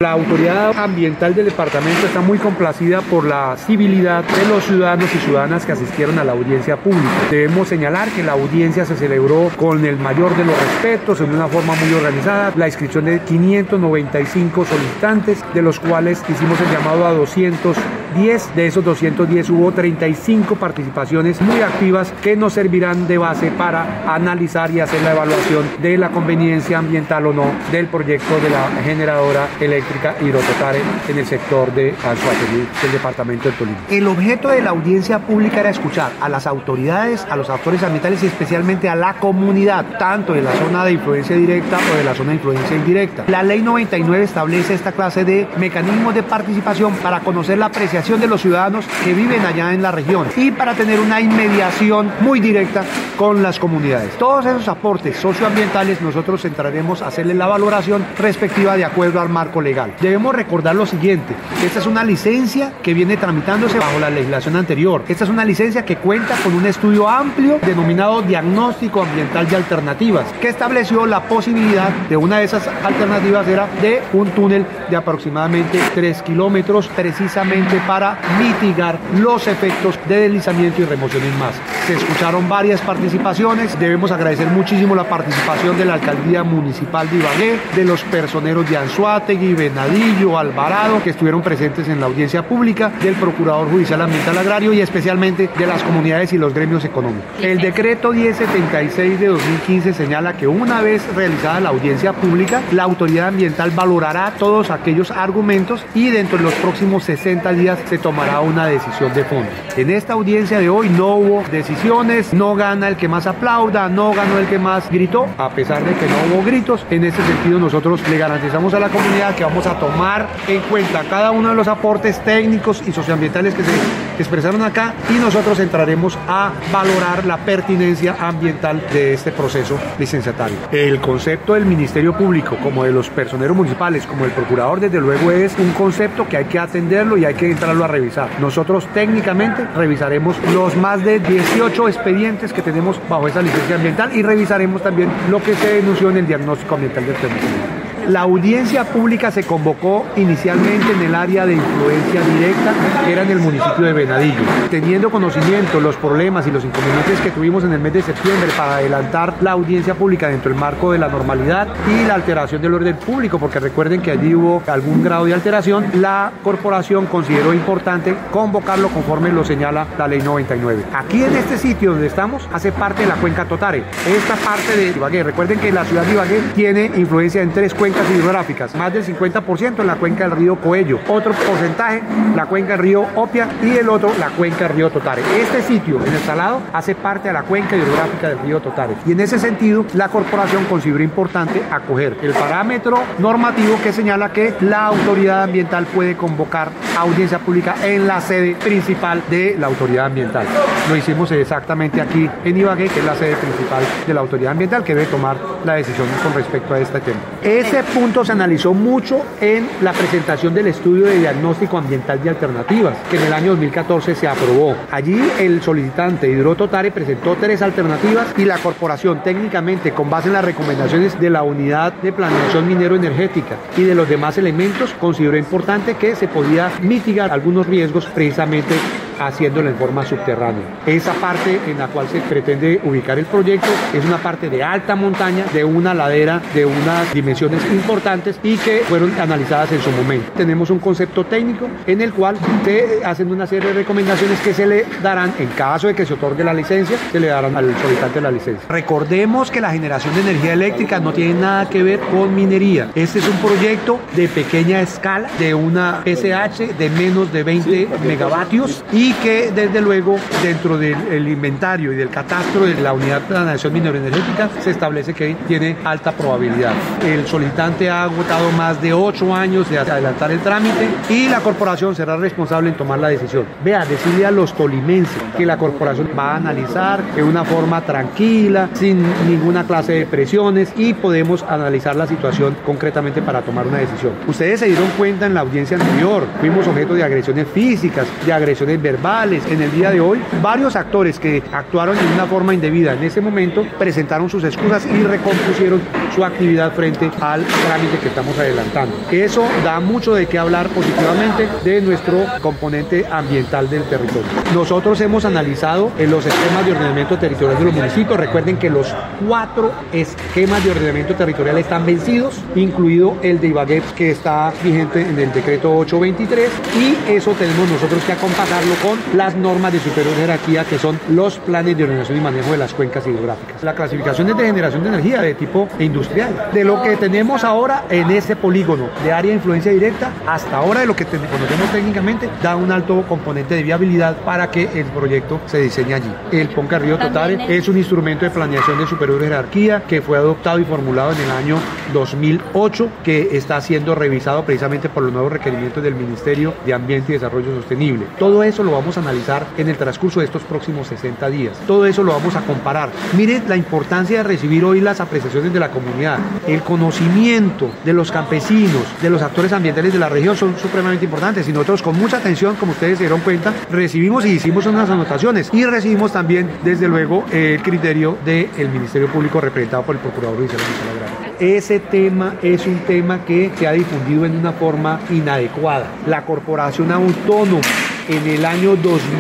La autoridad ambiental del departamento está muy complacida por la civilidad de los ciudadanos y ciudadanas que asistieron a la audiencia pública. Debemos señalar que la audiencia se celebró con el mayor de los respetos, en una forma muy organizada. La inscripción de 595 solicitantes, de los cuales hicimos el llamado a 210. De esos 210 hubo 35 participaciones muy activas que nos servirán de base para analizar y hacer la evaluación de la conveniencia ambiental o no del proyecto de la generadora eléctrica Hidrototare en el sector de Anzoátegui, del departamento de Tolima. El objeto de la audiencia pública era escuchar a las autoridades, a los actores ambientales y especialmente a la comunidad, tanto de la zona de influencia directa o de la zona de influencia indirecta. La ley 99 establece esta clase de mecanismos de participación para conocer la apreciación de los ciudadanos que viven allá en la región y para tener una inmediación muy directa con las comunidades. Todos esos aportes socioambientales nosotros entraremos a hacerle la valoración respectiva de acuerdo al marco legal. Debemos recordar lo siguiente: esta es una licencia que viene tramitándose bajo la legislación anterior. Esta es una licencia que cuenta con un estudio amplio denominado Diagnóstico Ambiental de Alternativas, que estableció la posibilidad de una de esas alternativas era de un túnel de aproximadamente 3 kilómetros, precisamente para mitigar los efectos de deslizamiento y remoción en masa. Se escucharon varias participaciones. Debemos agradecer muchísimo la participación de la Alcaldía Municipal de Ibagué, de los personeros de Anzoátegui, Venadillo, Alvarado, que estuvieron presentes en la audiencia pública, del Procurador Judicial Ambiental Agrario y especialmente de las comunidades y los gremios económicos. El decreto 1076 de 2015 señala que una vez realizada la audiencia pública, la autoridad ambiental valorará todos aquellos argumentos y dentro de los próximos 60 días se tomará una decisión de fondo. En esta audiencia de hoy no hubo decisiones, no gana el que más aplauda, no ganó el que más gritó, a pesar de que no hubo gritos. En este sentido nosotros le garantizamos a la comunidad que vamos a tomar en cuenta cada uno de los aportes técnicos y socioambientales que se expresaron acá y nosotros entraremos a valorar la pertinencia ambiental de este proceso licenciatario. El concepto del Ministerio Público, como de los personeros municipales, como del procurador, desde luego es un concepto que hay que atenderlo y hay que entrarlo a revisar. Nosotros técnicamente revisaremos los más de 18 expedientes que tenemos bajo esa licencia ambiental y revisaremos también lo que se denunció en el diagnóstico ambiental del territorio. La audiencia pública se convocó inicialmente en el área de influencia directa, que era en el municipio de Venadillo. Teniendo conocimiento los problemas y los inconvenientes que tuvimos en el mes de septiembre para adelantar la audiencia pública dentro del marco de la normalidad y la alteración del orden público, porque recuerden que allí hubo algún grado de alteración, la corporación consideró importante convocarlo conforme lo señala la ley 99. Aquí en este sitio donde estamos hace parte de la cuenca Totare. Esta parte de Ibagué, recuerden que la ciudad de Ibagué tiene influencia en 3 cuencas hidrográficas, más del 50% en la cuenca del río Coello, otro porcentaje la cuenca del río Opia y el otro la cuenca del río Totare. Este sitio en el Salado hace parte de la cuenca hidrográfica del río Totare y en ese sentido la corporación consideró importante acoger el parámetro normativo que señala que la autoridad ambiental puede convocar audiencia pública en la sede principal de la autoridad ambiental. Lo hicimos exactamente aquí en Ibagué, que es la sede principal de la autoridad ambiental que debe tomar la decisión con respecto a este tema. Ese punto se analizó mucho en la presentación del estudio de diagnóstico ambiental de alternativas, que en el año 2014 se aprobó. Allí el solicitante Hidrototare presentó 3 alternativas y la corporación técnicamente, con base en las recomendaciones de la unidad de planeación minero-energética y de los demás elementos, consideró importante que se podía mitigar algunos riesgos precisamente haciéndolo en forma subterránea. Esa parte en la cual se pretende ubicar el proyecto es una parte de alta montaña, de una ladera de unas dimensiones importantes y que fueron analizadas en su momento. Tenemos un concepto técnico en el cual se hacen una serie de recomendaciones que se le darán, en caso de que se otorgue la licencia, se le darán al solicitante la licencia. Recordemos que la generación de energía eléctrica no tiene nada que ver con minería. Este es un proyecto de pequeña escala, de una PSH de menos de 20 megavatios y que desde luego dentro del inventario y del catastro de la unidad de planeación minero-energética se establece que tiene alta probabilidad. El solicitante ha agotado más de 8 años de adelantar el trámite y la corporación será responsable en tomar la decisión. Vea, decirle a los tolimenses que la corporación va a analizar de una forma tranquila, sin ninguna clase de presiones y podemos analizar la situación concretamente para tomar una decisión. Ustedes se dieron cuenta en la audiencia anterior, fuimos objeto de agresiones físicas, de agresiones verbales, verbales. En el día de hoy, varios actores que actuaron de una forma indebida en ese momento presentaron sus excusas y recompusieron su actividad frente al trámite que estamos adelantando. Eso da mucho de qué hablar positivamente de nuestro componente ambiental del territorio. Nosotros hemos analizado los esquemas de ordenamiento territorial de los municipios. Recuerden que los 4 esquemas de ordenamiento territorial están vencidos, incluido el de Ibagué, que está vigente en el decreto 823, y eso tenemos nosotros que acompañarlo con las normas de superior jerarquía, que son los planes de ordenación y manejo de las cuencas hidrográficas. La clasificación es de generación de energía de tipo industrial. De lo que tenemos ahora en ese polígono de área de influencia directa, hasta ahora de lo que conocemos técnicamente, da un alto componente de viabilidad para que el proyecto se diseñe allí. El PON Río Totare es un instrumento de planeación de superior jerarquía que fue adoptado y formulado en el año 2008, que está siendo revisado precisamente por los nuevos requerimientos del Ministerio de Ambiente y Desarrollo Sostenible. Todo eso lo vamos a analizar en el transcurso de estos próximos 60 días. Todo eso lo vamos a comparar. Miren la importancia de recibir hoy las apreciaciones de la comunidad. El conocimiento de los campesinos, de los actores ambientales de la región son supremamente importantes, y nosotros con mucha atención, como ustedes se dieron cuenta, recibimos y hicimos unas anotaciones, y recibimos también, desde luego, el criterio del Ministerio Público representado por el Procurador Judicial Nacional Agrario. Ese tema es un tema que se ha difundido en una forma inadecuada. La Corporación Autónoma en el año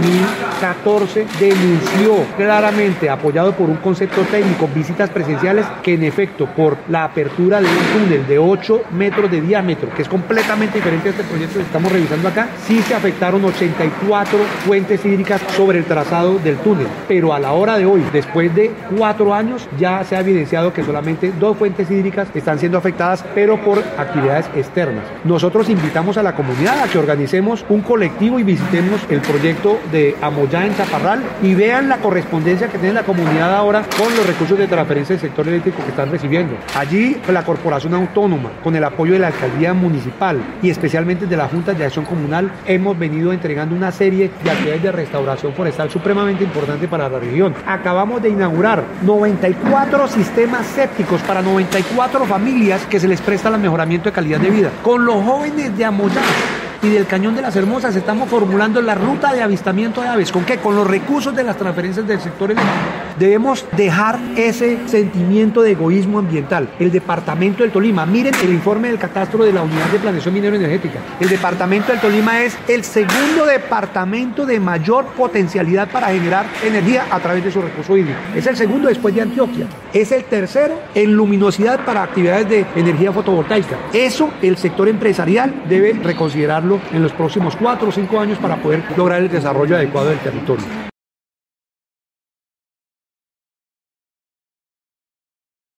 2014 denunció claramente, apoyado por un concepto técnico, visitas presenciales, que en efecto por la apertura de un túnel de 8 metros de diámetro, que es completamente diferente a este proyecto que estamos revisando acá, sí se afectaron 84 fuentes hídricas sobre el trazado del túnel, pero a la hora de hoy, después de 4 años, ya se ha evidenciado que solamente 2 fuentes hídricas están siendo afectadas, pero por actividades externas. Nosotros invitamos a la comunidad a que organicemos un colectivo y visitemos el proyecto de Amoyá en Chaparral y vean la correspondencia que tiene la comunidad ahora con los recursos de transferencia del sector eléctrico que están recibiendo. Allí la Corporación Autónoma, con el apoyo de la Alcaldía Municipal y especialmente de la Junta de Acción Comunal, hemos venido entregando una serie de actividades de restauración forestal supremamente importante para la región. Acabamos de inaugurar 94 sistemas sépticos para 94 familias que se les presta el mejoramiento de calidad de vida. Con los jóvenes de Amoyá y del Cañón de las Hermosas estamos formulando la ruta de avistamiento de aves. ¿Con qué? Con los recursos de las transferencias del sector eléctrico. Debemos dejar ese sentimiento de egoísmo ambiental. El departamento del Tolima, miren el informe del catastro de la Unidad de Planeación Minero Energética. El departamento del Tolima es el segundo departamento de mayor potencialidad para generar energía a través de su recurso hídrico. Es el segundo después de Antioquia. Es el tercero en luminosidad para actividades de energía fotovoltaica. Eso el sector empresarial debe reconsiderarlo en los próximos 4 o 5 años para poder lograr el desarrollo adecuado del territorio.